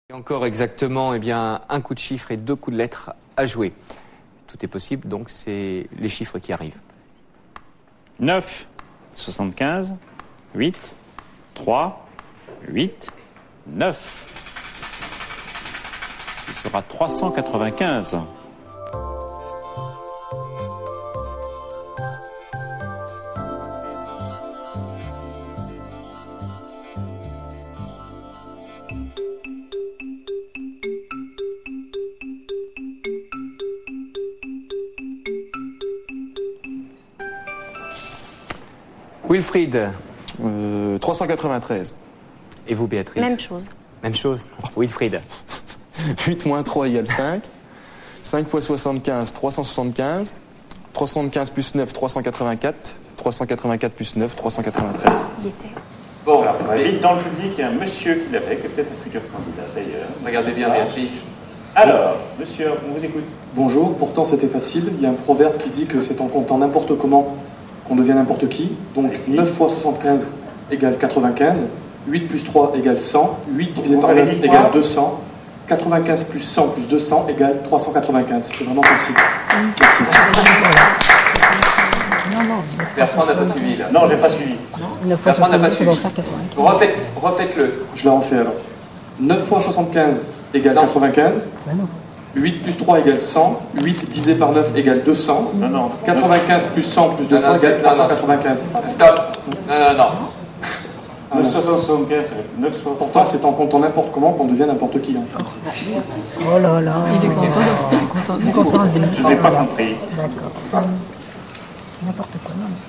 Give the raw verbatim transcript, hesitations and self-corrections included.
Et encore exactement eh bien, un coup de chiffre et deux coups de lettres à jouer. Tout est possible, donc c'est les chiffres qui arrivent. neuf, soixante-quinze, huit, trois, huit, neuf. Ce sera trois cent quatre-vingt-quinze. Wilfried. Euh, trois cent quatre-vingt-treize. Et vous, Béatrice? Même chose. Même chose. Wilfried. huit moins trois égale cinq. cinq fois soixante-quinze, trois cent soixante-quinze. trois cent soixante-quinze plus neuf, trois cent quatre-vingt-quatre. trois cent quatre-vingt-quatre plus neuf, trois cent quatre-vingt-treize. Il était. Bon, alors, on va vite dans le public, il y a un monsieur qui l'avait, qui est peut-être un futur candidat d'ailleurs. Regardez bien, Béatrice. Alors, monsieur, on vous écoute. Bonjour, pourtant c'était facile. Il y a un proverbe qui dit que c'est en comptant n'importe comment qu'on devient n'importe qui. Donc neuf fois soixante-quinze égale quatre-vingt-quinze. huit plus trois égale cent. huit divisé par neuf égale deux cents. quatre-vingt-quinze plus cent plus deux cents égale trois cent quatre-vingt-quinze. C'est vraiment facile. Merci. Bertrand n'a pas suivi, là. Non, j'ai pas suivi. Bertrand n'a pas suivi. Refaites, refaites-le. Je la refais alors. neuf fois soixante-quinze égale quatre-vingt-quinze. huit plus trois égale cent. huit divisé par neuf égale deux cents. Non, non. quatre-vingt-quinze plus cent plus deux cents égale trois cent quatre-vingt-quinze. Stop. Non, non, non. neuf cent soixante-quinze, c'est neuf fois. Pourtant, c'est en comptant n'importe comment qu'on devient n'importe qui. En fait. Oh là là. Il est content. Il est content. Il est content. Je n'ai pas compris. D'accord. N'importe quoi, non.